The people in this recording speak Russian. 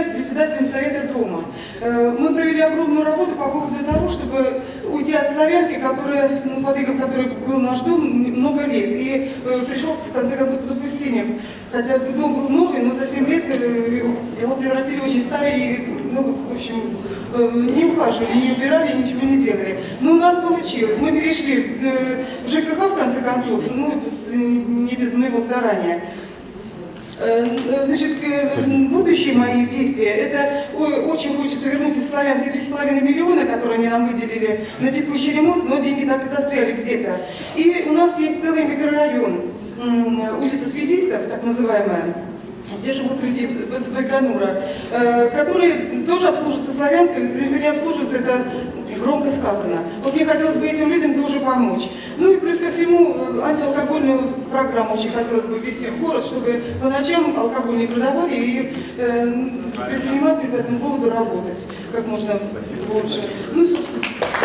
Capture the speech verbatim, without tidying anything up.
являюсь председателем Совета дома. Мы провели огромную работу по поводу того, чтобы уйти от славянки, которая, ну, под игом которой был наш дом много лет, и пришел в конце концов к запустению. Хотя дом был новый, но за семь лет его превратили в очень старый, и, ну, в общем, не ухаживали, не убирали, ничего не делали. Но у нас получилось. Мы перешли в ЖКХ в конце концов, ну, не без моего старания. Значит, будущие мои действия, это очень хочется вернуть из славянки три с половиной миллиона, которые они нам выделили на текущий ремонт, но деньги так и застряли где-то. И у нас есть целый микрорайон, улица Связистов, так называемая, где живут люди с Байконура, которые тоже обслуживаются славянкой, вернее, обслуживаются, это громко сказано. Вот мне хотелось бы этим людям тоже помочь. Ну и плюс ко всему, антиалкогольную программу очень хотелось бы ввести в город, чтобы по ночам алкоголь не продавали и э, с предпринимателями по этому поводу работать как можно больше. Ну, собственно.